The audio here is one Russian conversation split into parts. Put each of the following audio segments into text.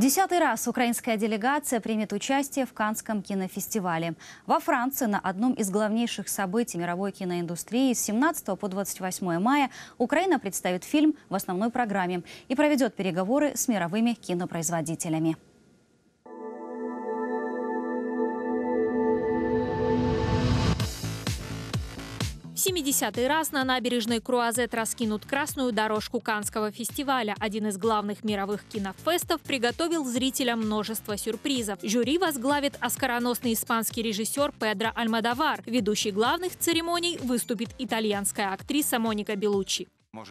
10-й раз украинская делегация примет участие в Каннском кинофестивале. Во Франции на одном из главнейших событий мировой киноиндустрии с 17 по 28 мая Украина представит фильм в основной программе и проведет переговоры с мировыми кинопроизводителями. В 70-й раз на набережной Круазет раскинут красную дорожку Каннского фестиваля. Один из главных мировых кинофестов приготовил зрителям множество сюрпризов. Жюри возглавит оскароносный испанский режиссер Педро Альмодовар. Ведущей главных церемоний выступит итальянская актриса Моника Беллуччи.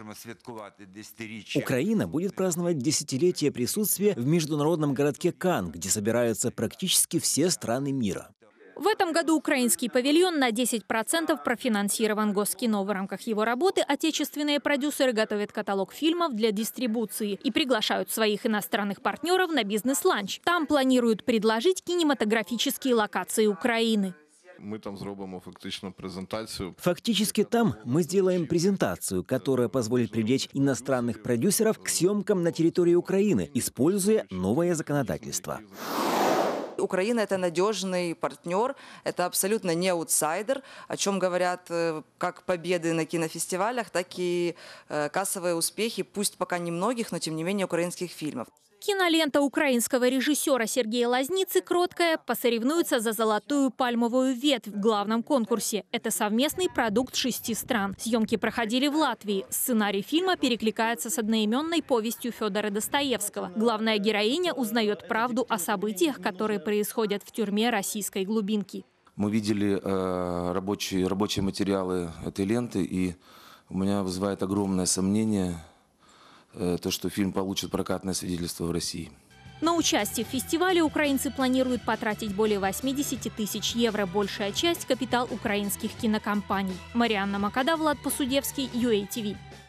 Украина будет праздновать десятилетие присутствия в международном городке Канн, где собираются практически все страны мира. В этом году украинский павильон на 10% профинансирован Госкино. В рамках его работы отечественные продюсеры готовят каталог фильмов для дистрибуции и приглашают своих иностранных партнеров на бизнес-ланч. Там планируют предложить кинематографические локации Украины. Мы там сделаем презентацию. Фактически там мы сделаем презентацию, которая позволит привлечь иностранных продюсеров к съемкам на территории Украины, используя новое законодательство. Украина – это надежный партнер, это абсолютно не аутсайдер, о чем говорят как победы на кинофестивалях, так и кассовые успехи, пусть пока немногих, но тем не менее украинских фильмов. Кинолента украинского режиссера Сергея Лазницы «Кроткая» посоревнуется за золотую пальмовую ветвь в главном конкурсе. Это совместный продукт 6 стран. Съемки проходили в Латвии. Сценарий фильма перекликается с одноименной повестью Федора Достоевского. Главная героиня узнает правду о событиях, которые происходят в тюрьме российской глубинки. Мы видели рабочие материалы этой ленты, и у меня вызывает огромное сомнение то, что фильм получит прокатное свидетельство в России. На участие в фестивале украинцы планируют потратить более 80 тысяч евро. Большая часть – капитал украинских кинокомпаний. Марианна Макада, Влад Посудевский, UATV.